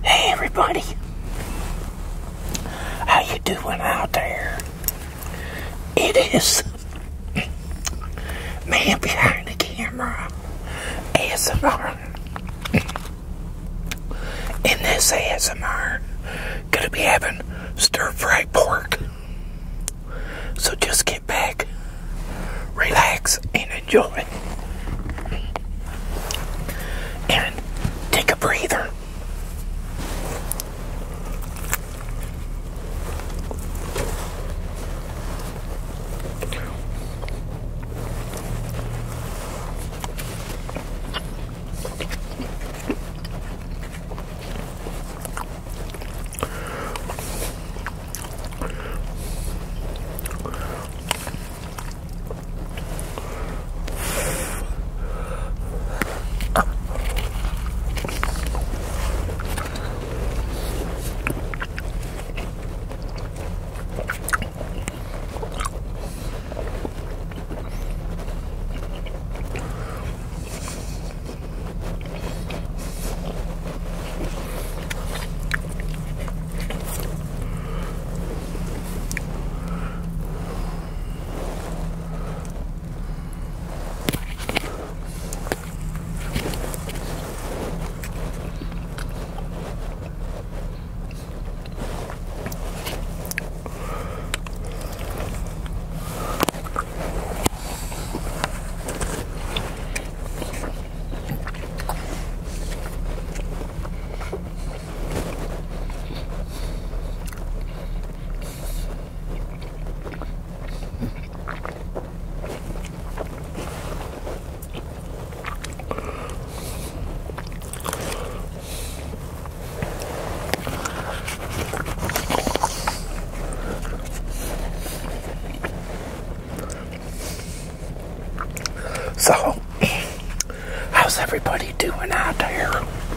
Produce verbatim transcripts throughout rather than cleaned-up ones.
Hey everybody, how you doing out there? It is man behind the camera, A S M R. In this A S M R, gonna be having stir-fried pork. So just get back, relax, and enjoy. And take a breather. So, how's everybody doing out there?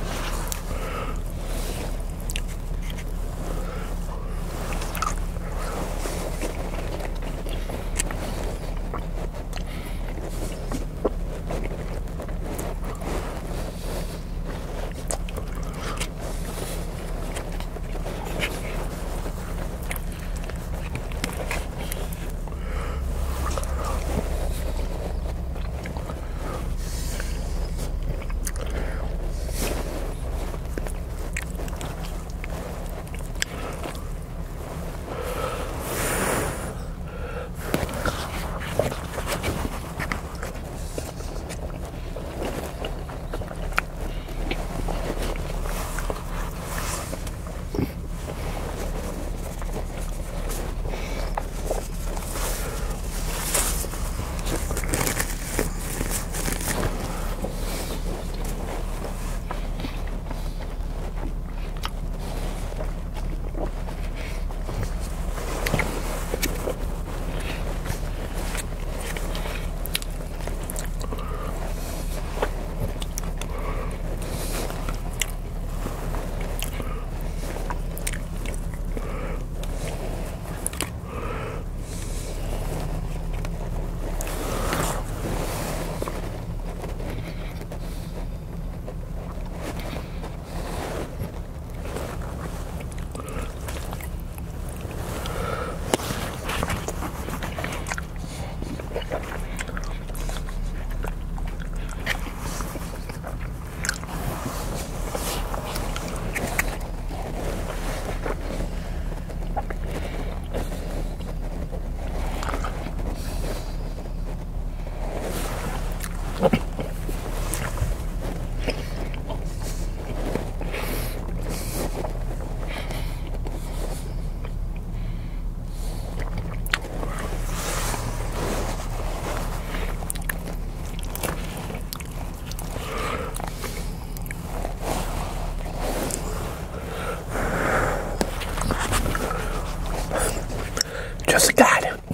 Just got it.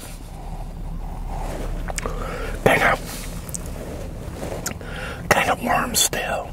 Kind of, kind of warm still.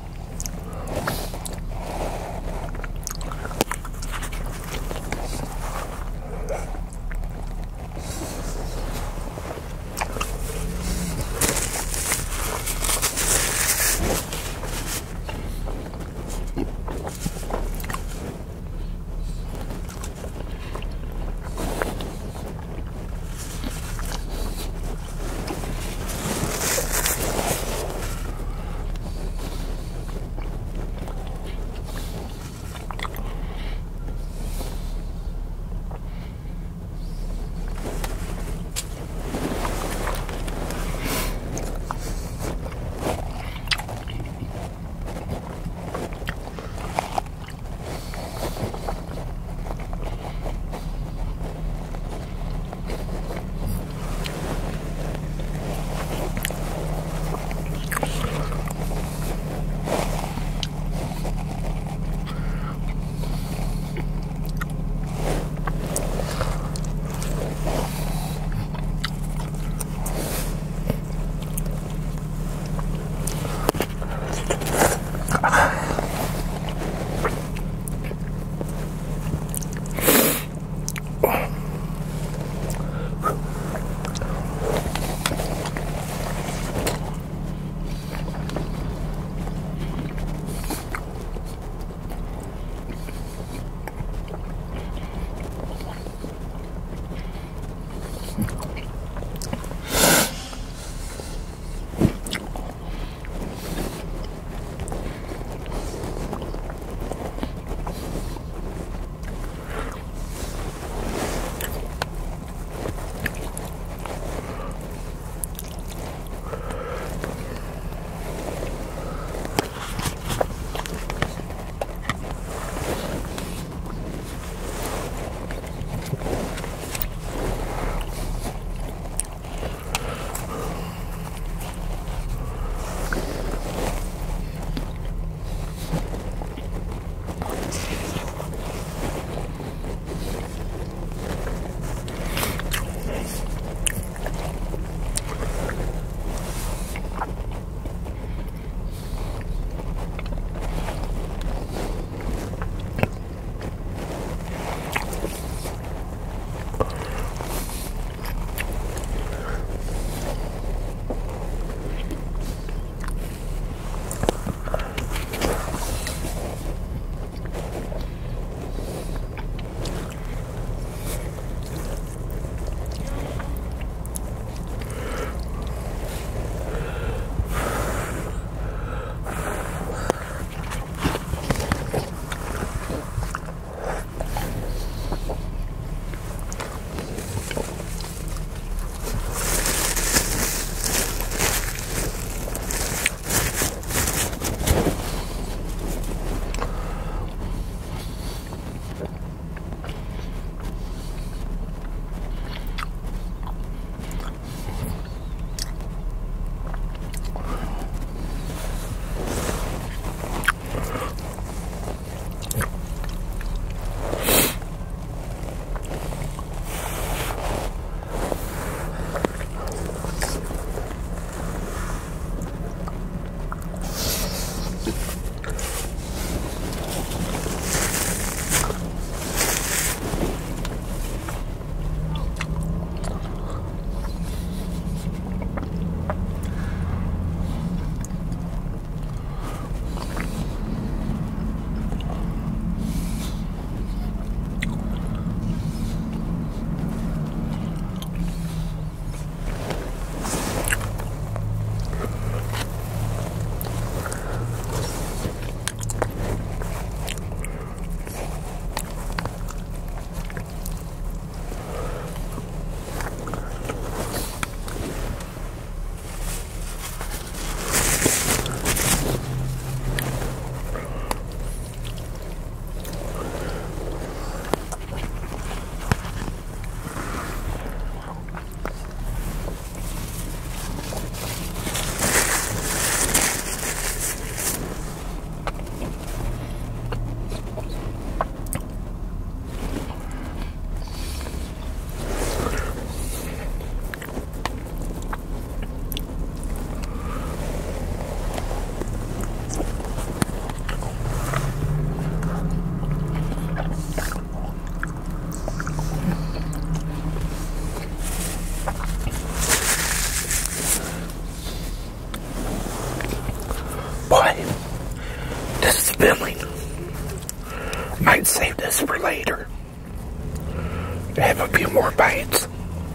this is filming. Might save this for later. Have a few more bites.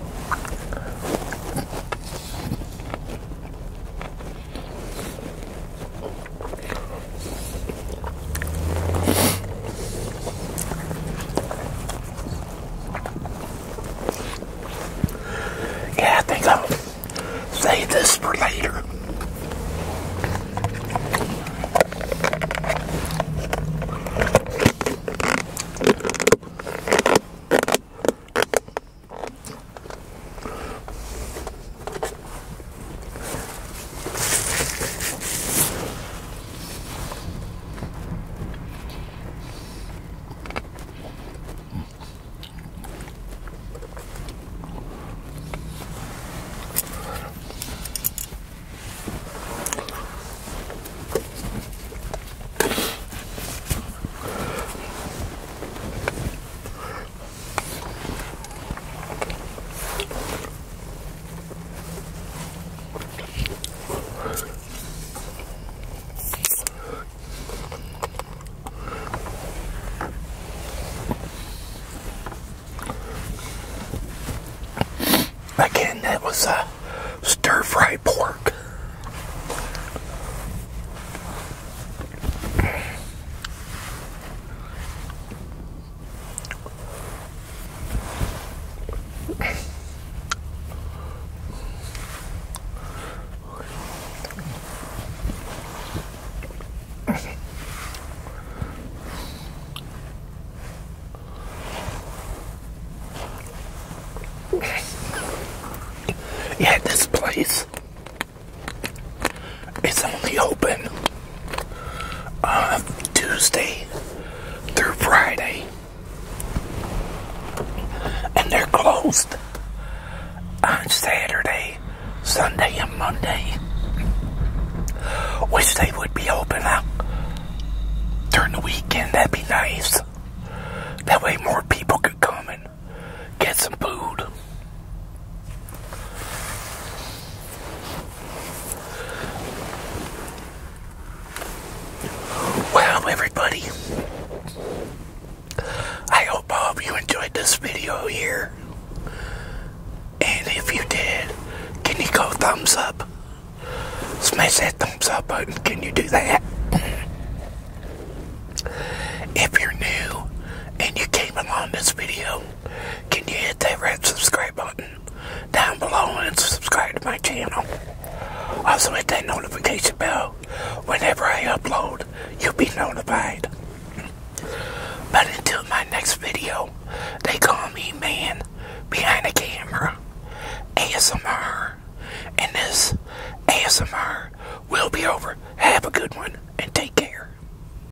Yeah, I think I'll save this for later. Again, that was a stir-fry pork. Yeah, this place is only open uh, Tuesday through Friday, and they're closed on Saturday, Sunday, and Monday. Wish they would be open up during the weekend. That'd be nice. That way more people could come and get some food. Well, everybody, I hope all of you enjoyed this video here. And if you did, can you go thumbs up? Smash that thumbs up button. Can you do that? If you're new and you came along this video, can you hit that red subscribe button down below and subscribe to my channel? Also hit that notification bell. Whenever I upload, you'll be notified. But until my next video, they call me Man Behind the Camera A S M R. And this A S M R